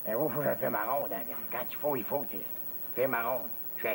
Et vous, faut que je fais ma ronde. Hein. Quand il faut, tu fais ma ronde. Check.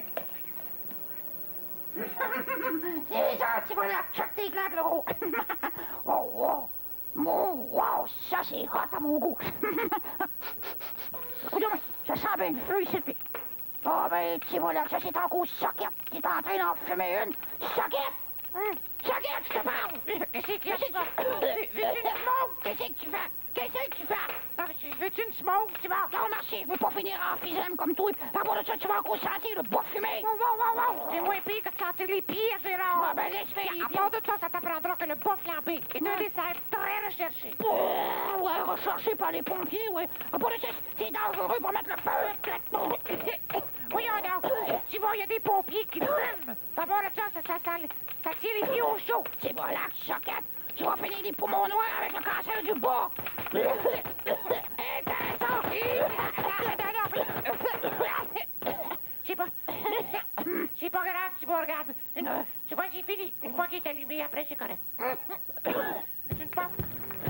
C'est ça, tu vois là, check tes claques, le gros. Oh, wow. Wow, ça c'est hot à mon goût. Écoute, ça sent bien le feu ici, puis. Oh, ben, tu vois là, ça c'est encore Socket qui est en train d'en fumer une. Socket! Socket, je te parle! Qu'est-ce que tu fais? Veux-tu une smoke? Qu'est-ce que tu fais? Qu'est-ce que tu fais? Veux-tu une smoke, tu vas? Non, merci, je veux pas finir en fisème comme toi. À part de ça, tu vas encore sentir le bois fumé. C'est moins pire que de sentir les pieds, Gérard. Ah, ben, laisse faire. À part de ça, ça t'apprendra que le bois flambé est un dessert très recherché. Ouais, recherché par les pompiers, ouais. À part de ça, c'est dangereux pour mettre le feu. Voyons donc, tu vois, il y a des pompiers qui fument. D'abord de ça, ça tire les pieds au chaud. C'est voilà, Socket. Tu vas finir des poumons noirs avec le cancer du bas. Intéressant. C'est pas grave, tu vois, regarde. Tu vois, j'ai fini. Une fois qu'il est allumé, après, c'est correct. C'est une pompe.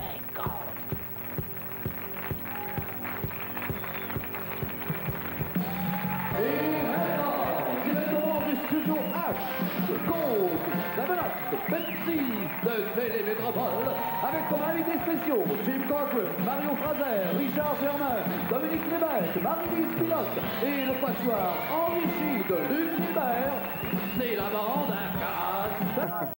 Et maintenant, directement du studio H, Coke, 7-Up, Pepsi de Télé Métropole, avec comme invités spéciaux Jim Corcoran, Mario Fraser, Richard Germain, Dominique Lévesque, Marie-Lise Pilote et le quatuor enrichi de Luc Hubert. C'est la bande à casse.